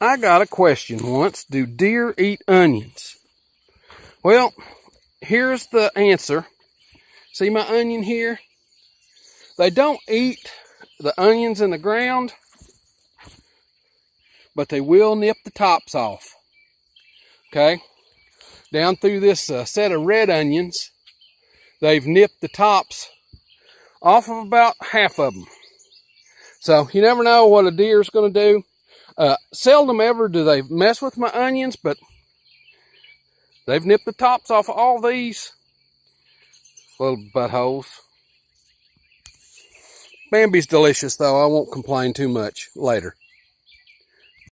I got a question once. Do deer eat onions? Well, here's the answer. See my onion here? They don't eat the onions in the ground, but they will nip the tops off. Okay? Down through this set of red onions, they've nipped the tops off of about half of them. So you never know what a deer is going to do. Seldom ever do they mess with my onions, but they've nipped the tops off of all these little buttholes. Bambi's delicious though. I won't complain too much later.